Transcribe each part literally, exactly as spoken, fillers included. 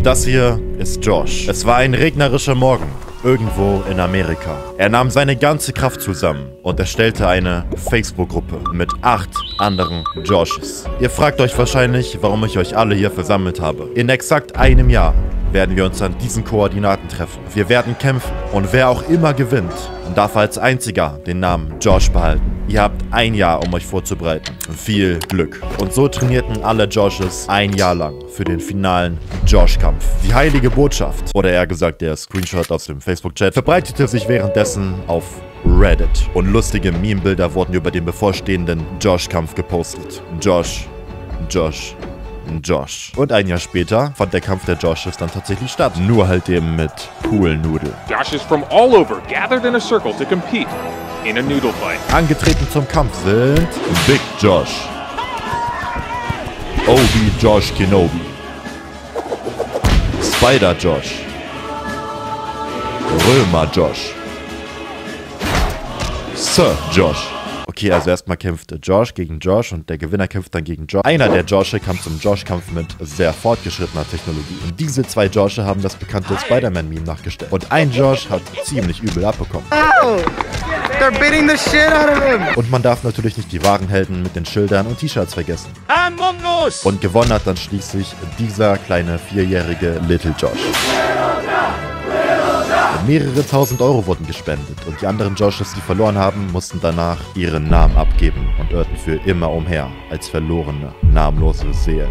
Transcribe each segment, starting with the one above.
Das hier ist Josh. Es war ein regnerischer Morgen, irgendwo in Amerika. Er nahm seine ganze Kraft zusammen und erstellte eine Facebook-Gruppe mit acht anderen Joshes. Ihr fragt euch wahrscheinlich, warum ich euch alle hier versammelt habe. In exakt einem Jahr werden wir uns an diesen Koordinaten treffen. Wir werden kämpfen und wer auch immer gewinnt, darf als einziger den Namen Josh behalten. Ihr habt ein Jahr, um euch vorzubereiten. Viel Glück. Und so trainierten alle Joshes ein Jahr lang für den finalen Josh-Kampf. Die heilige Botschaft, oder eher gesagt der Screenshot aus dem Facebook-Chat, verbreitete sich währenddessen auf Reddit. Und lustige Meme-Bilder wurden über den bevorstehenden Josh-Kampf gepostet. Josh, Josh, Josh. Und ein Jahr später fand der Kampf der Joshes dann tatsächlich statt. Nur halt eben mit Poolnudeln. Joshes from all over gathered in a circle to compete in a noodle fight. Angetreten zum Kampf sind Big Josh, Obi Josh Kenobi, Spider Josh, Römer Josh, Sir Josh. Okay, also erstmal kämpft Josh gegen Josh und der Gewinner kämpft dann gegen Josh. Einer der Joshe kam zum Josh-Kampf mit sehr fortgeschrittener Technologie. Und diese zwei Joshe haben das bekannte Spider-Man-Meme nachgestellt. Und ein Josh hat ziemlich übel abbekommen. Ow! They're beating the shit out of him! Und man darf natürlich nicht die wahren Helden mit den Schildern und T-Shirts vergessen. Und gewonnen hat dann schließlich dieser kleine vierjährige Little Josh. Mehrere tausend Euro wurden gespendet und die anderen Joshes, die verloren haben, mussten danach ihren Namen abgeben und irrten für immer umher als verlorene, namenlose Seelen.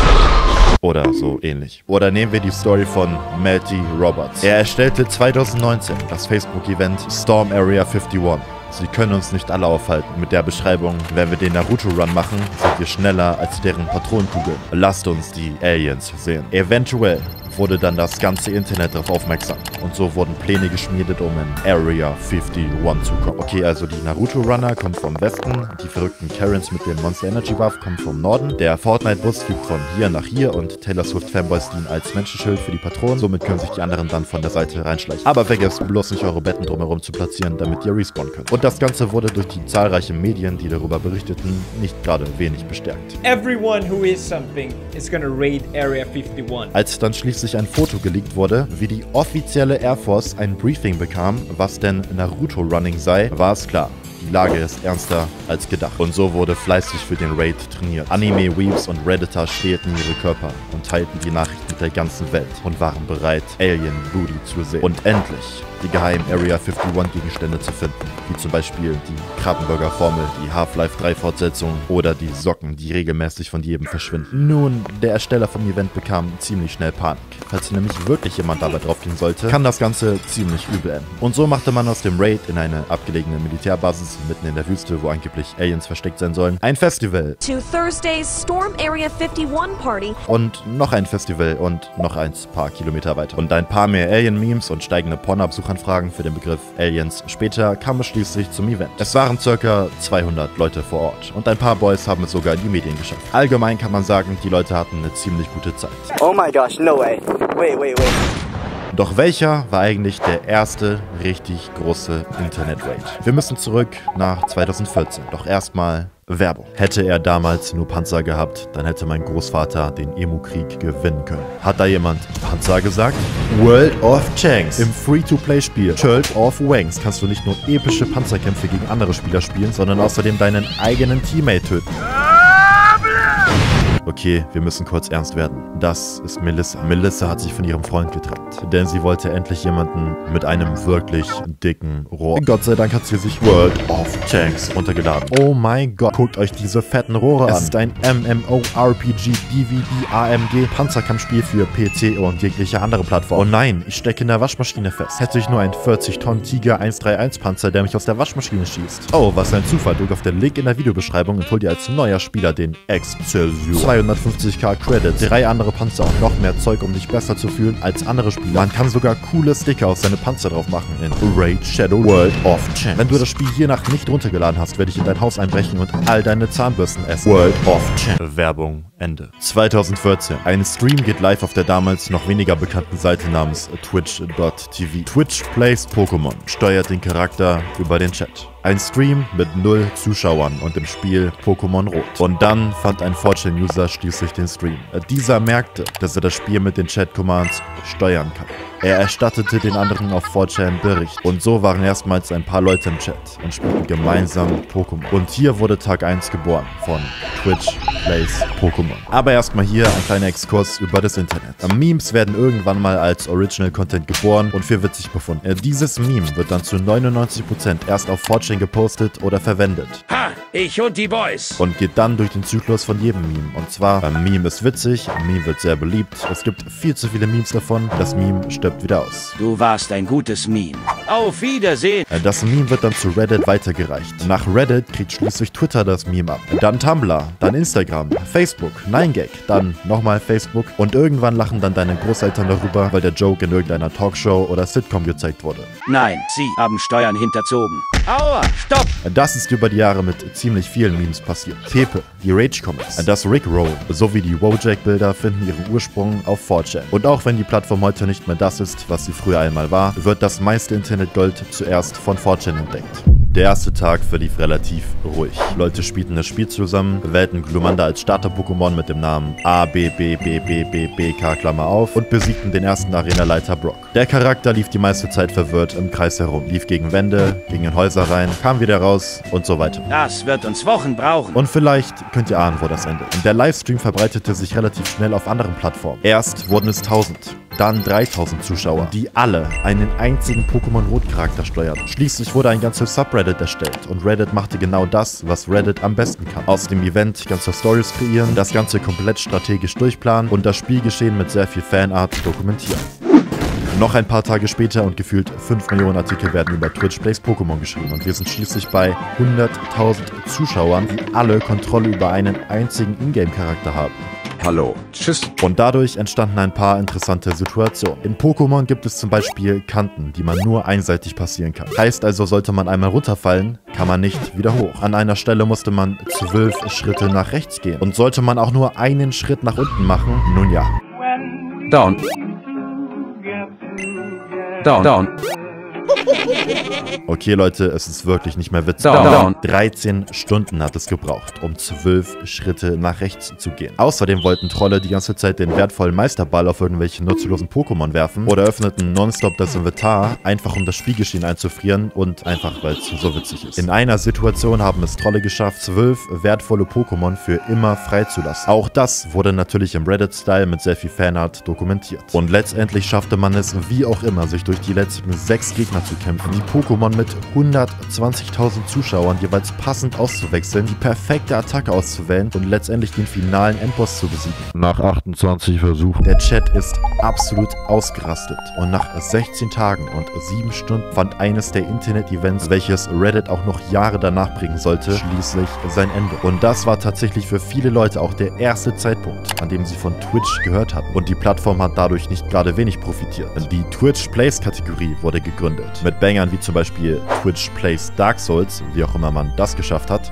Oder so ähnlich. Oder nehmen wir die Story von Melty Roberts. Er erstellte zweitausendneunzehn das Facebook-Event Storm Area einundfünfzig. Sie können uns nicht alle aufhalten. Mit der Beschreibung, wenn wir den Naruto-Run machen, sind wir schneller als deren Patronenkugeln. Lasst uns die Aliens sehen. Eventuell wurde dann das ganze Internet darauf aufmerksam. Und so wurden Pläne geschmiedet, um in Area einundfünfzig zu kommen. Okay, also die Naruto-Runner kommen vom Westen, die verrückten Karens mit dem Monster Energy Buff kommen vom Norden, der Fortnite-Bus fliegt von hier nach hier und Taylor Swift-Fanboys dienen als Menschenschild für die Patronen. Somit können sich die anderen dann von der Seite reinschleichen. Aber vergesst bloß nicht, eure Betten drumherum zu platzieren, damit ihr respawnen könnt. Und das Ganze wurde durch die zahlreichen Medien, die darüber berichteten, nicht gerade wenig bestärkt. Everyone who is something is gonna raid Area einundfünfzig. Als dann schließlich ein Foto geleakt wurde, wie die offizielle Air Force ein Briefing bekam, was denn Naruto-Running sei, war es klar. Die Lage ist ernster als gedacht. Und so wurde fleißig für den Raid trainiert. Anime-Weebs und Redditor stählten ihre Körper und teilten die Nachrichten der ganzen Welt und waren bereit, Alien-Booty zu sehen. Und endlich die geheimen Area einundfünfzig Gegenstände zu finden, wie zum Beispiel die Krabbenburger-Formel, die Half-Life drei Fortsetzung oder die Socken, die regelmäßig von jedem verschwinden. Nun, der Ersteller vom Event bekam ziemlich schnell Panik. Falls nämlich wirklich jemand dabei drauf gehen sollte, kann das Ganze ziemlich übel enden. Und so machte man aus dem Raid in eine abgelegene Militärbasis mitten in der Wüste, wo angeblich Aliens versteckt sein sollen, ein Festival. To Thursday's Storm Area einundfünfzig Party. Und noch ein Festival und noch ein paar Kilometer weiter. Und ein paar mehr Alien-Memes und steigende Pornhub-Suchanfragen für den Begriff Aliens. Später kam es schließlich zum Event. Es waren ca. zweihundert Leute vor Ort. Und ein paar Boys haben es sogar in die Medien geschafft. Allgemein kann man sagen, die Leute hatten eine ziemlich gute Zeit. Oh my gosh, no way. Wait, wait, wait. Doch welcher war eigentlich der erste richtig große Internet-Raid? Wir müssen zurück nach zweitausendvierzehn. Doch erstmal Werbung. Hätte er damals nur Panzer gehabt, dann hätte mein Großvater den Emu-Krieg gewinnen können. Hat da jemand Panzer gesagt? World of Tanks. Im Free-to-Play-Spiel World of Wanks kannst du nicht nur epische Panzerkämpfe gegen andere Spieler spielen, sondern außerdem deinen eigenen Teammate töten. Okay, wir müssen kurz ernst werden. Das ist Melissa. Melissa hat sich von ihrem Freund getrennt, denn sie wollte endlich jemanden mit einem wirklich dicken Rohr. Gott sei Dank hat sie sich World of Tanks runtergeladen. Oh mein Gott, guckt euch diese fetten Rohre an. Es ist ein MMORPG, D V D, A M G, Panzerkampfspiel für P C und jegliche andere Plattform. Oh nein, ich stecke in der Waschmaschine fest. Hätte ich nur einen vierzig Tonnen Tiger eins drei eins Panzer, der mich aus der Waschmaschine schießt. Oh, was ein Zufall. Drück auf den Link in der Videobeschreibung und hol dir als neuer Spieler den Excelsior. zweihundertfünfzigtausend Credits, drei andere Panzer und noch mehr Zeug, um dich besser zu fühlen als andere Spieler. Man kann sogar coole Sticker auf seine Panzer drauf machen in Raid Shadow World of Tanks. Wenn du das Spiel hiernach nicht runtergeladen hast, werde ich in dein Haus einbrechen und all deine Zahnbürsten essen. World of Tanks. Werbung Ende. zweitausendvierzehn. Ein Stream geht live auf der damals noch weniger bekannten Seite namens Twitch Punkt T V. Twitch plays Pokémon, steuert den Charakter über den Chat. Ein Stream mit null Zuschauern und im Spiel Pokémon Rot. Und dann fand ein four chan User schließlich den Stream. Dieser merkte, dass er das Spiel mit den Chat-Commands steuern kann. Er erstattete den anderen auf four chan Bericht. Und so waren erstmals ein paar Leute im Chat und spielten gemeinsam Pokémon. Und hier wurde Tag eins geboren von Twitch Plays Pokémon. Aber erstmal hier ein kleiner Exkurs über das Internet. Memes werden irgendwann mal als Original Content geboren und für witzig befunden. Dieses Meme wird dann zu neunundneunzig Prozent erst auf four chan gepostet oder verwendet. Ha! Ich und die Boys! Und geht dann durch den Zyklus von jedem Meme. Und zwar, ein Meme ist witzig, ein Meme wird sehr beliebt, es gibt viel zu viele Memes davon, das Meme stirbt wieder aus. Du warst ein gutes Meme. Auf Wiedersehen! Das Meme wird dann zu Reddit weitergereicht. Nach Reddit kriegt schließlich Twitter das Meme ab. Dann Tumblr, dann Instagram, Facebook, nine gag, dann nochmal Facebook und irgendwann lachen dann deine Großeltern darüber, weil der Joke in irgendeiner Talkshow oder Sitcom gezeigt wurde. Nein, sie haben Steuern hinterzogen. Aua, stopp! Das ist über die Jahre mit ziemlich vielen Memes passiert. Tepe, die Rage-Comics, das Rickroll sowie die Wojak-Bilder finden ihren Ursprung auf four chan. Und auch wenn die Plattform heute nicht mehr das ist, was sie früher einmal war, wird das meiste Internetgold zuerst von four chan entdeckt. Der erste Tag verlief relativ ruhig. Leute spielten das Spiel zusammen, wählten Glumanda als Starter-Pokémon mit dem Namen A B B B B B B K Klammer auf und besiegten den ersten Arenaleiter Brock. Der Charakter lief die meiste Zeit verwirrt im Kreis herum, lief gegen Wände, ging in Häuser rein, kam wieder raus und so weiter. Das wird uns Wochen brauchen. Und vielleicht könnt ihr ahnen, wo das endet. Der Livestream verbreitete sich relativ schnell auf anderen Plattformen. Erst wurden es tausend. Dann dreitausend Zuschauer, die alle einen einzigen Pokémon-Rot-Charakter steuerten. Schließlich wurde ein ganzes Subreddit erstellt und Reddit machte genau das, was Reddit am besten kann. Aus dem Event ganze Stories kreieren, das Ganze komplett strategisch durchplanen und das Spielgeschehen mit sehr viel Fanart dokumentieren. Noch ein paar Tage später und gefühlt fünf Millionen Artikel werden über Twitch Plays Pokémon geschrieben und wir sind schließlich bei hunderttausend Zuschauern, die alle Kontrolle über einen einzigen Ingame-Charakter haben. Hallo. Tschüss. Und dadurch entstanden ein paar interessante Situationen. In Pokémon gibt es zum Beispiel Kanten, die man nur einseitig passieren kann. Heißt also, sollte man einmal runterfallen, kann man nicht wieder hoch. An einer Stelle musste man zwölf Schritte nach rechts gehen. Und sollte man auch nur einen Schritt nach unten machen, nun ja. Down. Down. Down. Okay, Leute, es ist wirklich nicht mehr witzig. Down, down. dreizehn Stunden hat es gebraucht, um zwölf Schritte nach rechts zu gehen. Außerdem wollten Trolle die ganze Zeit den wertvollen Meisterball auf irgendwelche nutzlosen Pokémon werfen oder öffneten nonstop das Inventar, einfach um das Spielgeschehen einzufrieren und einfach, weil es so witzig ist. In einer Situation haben es Trolle geschafft, zwölf wertvolle Pokémon für immer freizulassen. Auch das wurde natürlich im Reddit-Style mit sehr viel Fanart dokumentiert. Und letztendlich schaffte man es, wie auch immer, sich durch die letzten sechs Gegner zu kämpfen, die Pokémon mit hundertzwanzigtausend Zuschauern jeweils passend auszuwechseln, die perfekte Attacke auszuwählen und letztendlich den finalen Endboss zu besiegen. Nach achtundzwanzig Versuchen. Der Chat ist absolut ausgerastet und nach sechzehn Tagen und sieben Stunden fand eines der Internet-Events, welches Reddit auch noch Jahre danach bringen sollte, schließlich sein Ende. Und das war tatsächlich für viele Leute auch der erste Zeitpunkt, an dem sie von Twitch gehört hatten. Und die Plattform hat dadurch nicht gerade wenig profitiert. Die Twitch Plays-Kategorie wurde gegründet. Mit Bangern wie zum Beispiel Twitch Plays Dark Souls, wie auch immer man das geschafft hat.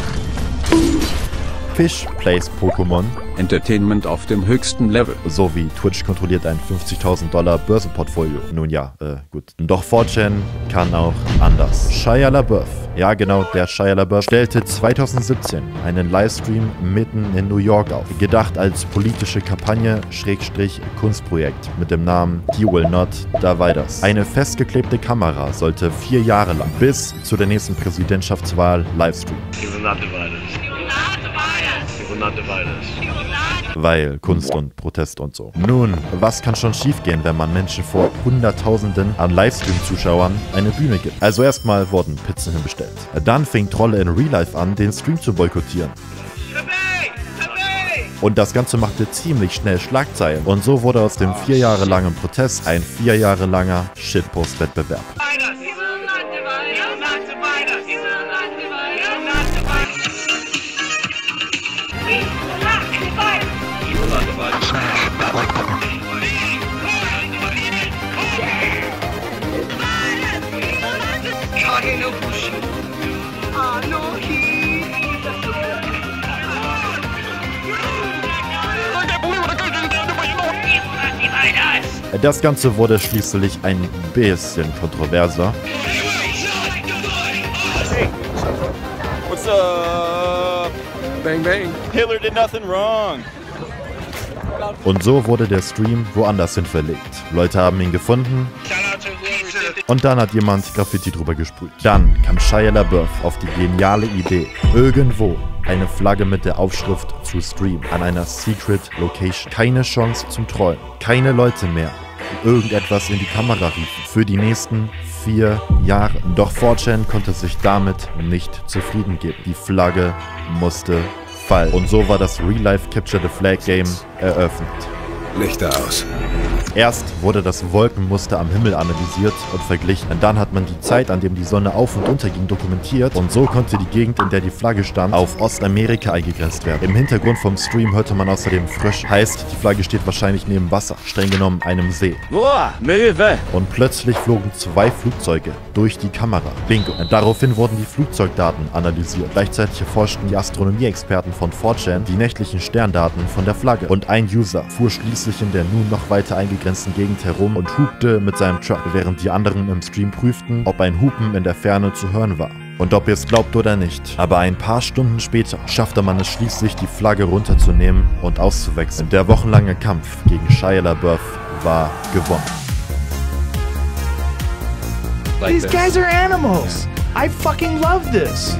Fish Plays Pokémon. Entertainment auf dem höchsten Level. Sowie Twitch kontrolliert ein fünfzigtausend Dollar Börsenportfolio. Nun ja, äh, gut. Doch four chan kann auch anders. Shia LaBeouf, ja genau, der Shia LaBeouf, stellte zweitausendsiebzehn einen Livestream mitten in New York auf. Gedacht als politische Kampagne, Schrägstrich Kunstprojekt mit dem Namen He Will Not Divide Us. Eine festgeklebte Kamera sollte vier Jahre lang bis zu der nächsten Präsidentschaftswahl livestreamen. He will not divide us. He will not divide us. He will not divide us. Weil Kunst und Protest und so. Nun, was kann schon schiefgehen, wenn man Menschen vor Hunderttausenden an Livestream-Zuschauern eine Bühne gibt? Also erstmal wurden Pizzen hinbestellt. Dann fing Trolle in Real Life an, den Stream zu boykottieren. Und das Ganze machte ziemlich schnell Schlagzeilen. Und so wurde aus dem vier Jahre langen Protest ein vier Jahre langer Shitpost-Wettbewerb. Das Ganze wurde schließlich ein bisschen kontroverser. What's up? Bang, bang. Hitler did nothing wrong. Und so wurde der Stream woanders hin verlegt. Leute haben ihn gefunden und dann hat jemand Graffiti drüber gesprüht. Dann kam Shia LaBeouf auf die geniale Idee, irgendwo eine Flagge mit der Aufschrift zu streamen, an einer Secret Location. Keine Chance zum Trollen, keine Leute mehr, die irgendetwas in die Kamera riefen. Für die nächsten vier Jahre. Doch four chan konnte sich damit nicht zufrieden geben. Die Flagge musste fallen. Und so war das Real-Life Capture the Flag Game eröffnet. Lichter aus. Erst wurde das Wolkenmuster am Himmel analysiert und verglichen. Und dann hat man die Zeit, an dem die Sonne auf- und unterging, dokumentiert. Und so konnte die Gegend, in der die Flagge stand, auf Ostamerika eingegrenzt werden. Im Hintergrund vom Stream hörte man außerdem frisch. Heißt, die Flagge steht wahrscheinlich neben Wasser, streng genommen einem See. Boah, Möwe! Und plötzlich flogen zwei Flugzeuge durch die Kamera. Bingo. Und daraufhin wurden die Flugzeugdaten analysiert. Gleichzeitig erforschten die Astronomie-Experten von four chan die nächtlichen Sterndaten von der Flagge. Und ein User fuhr schließlich in der nun noch weiter eingegrenzten Gegend herum und hupte mit seinem Truck, während die anderen im Stream prüften, ob ein Hupen in der Ferne zu hören war. Und ob ihr es glaubt oder nicht, aber ein paar Stunden später schaffte man es schließlich, die Flagge runterzunehmen und auszuwechseln. Der wochenlange Kampf gegen Shia LaBeouf war gewonnen. These guys are animals. I fucking love this.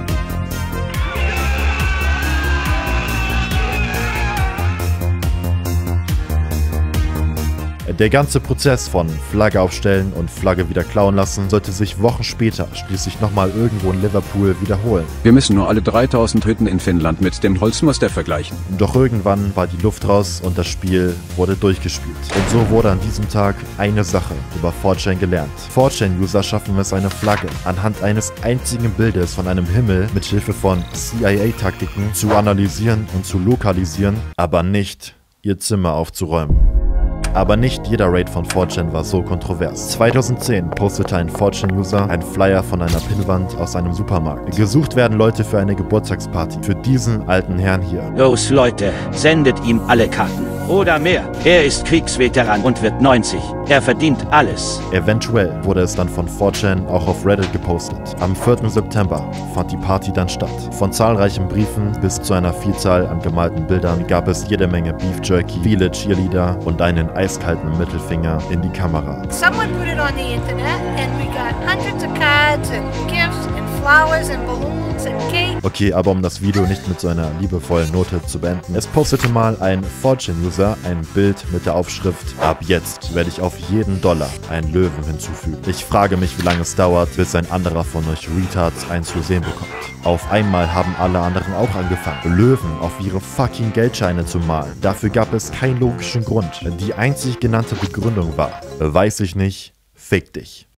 Der ganze Prozess von Flagge aufstellen und Flagge wieder klauen lassen sollte sich Wochen später schließlich nochmal irgendwo in Liverpool wiederholen. Wir müssen nur alle dreitausend Hütten in Finnland mit dem Holzmuster vergleichen. Doch irgendwann war die Luft raus und das Spiel wurde durchgespielt. Und so wurde an diesem Tag eine Sache über four chan gelernt. four chan-User schaffen es, eine Flagge anhand eines einzigen Bildes von einem Himmel mit Hilfe von C I A-Taktiken zu analysieren und zu lokalisieren, aber nicht ihr Zimmer aufzuräumen. Aber nicht jeder Raid von four chan war so kontrovers. zweitausendzehn postete ein four chan-User einen Flyer von einer Pinnwand aus einem Supermarkt. Gesucht werden Leute für eine Geburtstagsparty. Für diesen alten Herrn hier. Los Leute, sendet ihm alle Karten. Oder mehr. Er ist Kriegsveteran und wird neunzig. Er verdient alles. Eventuell wurde es dann von four chan auch auf Reddit gepostet. Am vierten September fand die Party dann statt. Von zahlreichen Briefen bis zu einer Vielzahl an gemalten Bildern gab es jede Menge Beef Jerky, viele Cheerleader und einen eiskalten Mittelfinger in die Kamera. Someone put it on the internet and we got hundreds of cards and gifts and flowers and balloons and cake. Okay, aber um das Video nicht mit so einer liebevollen Note zu beenden, es postete mal ein four chan-User ein Bild mit der Aufschrift: Ab jetzt werde ich auf jeden Dollar einen Löwen hinzufügen. Ich frage mich, wie lange es dauert, bis ein anderer von euch Retards einen zu sehen bekommt. Auf einmal haben alle anderen auch angefangen, Löwen auf ihre fucking Geldscheine zu malen. Dafür gab es keinen logischen Grund. Die einzig genannte Begründung war: Weiß ich nicht, fick dich.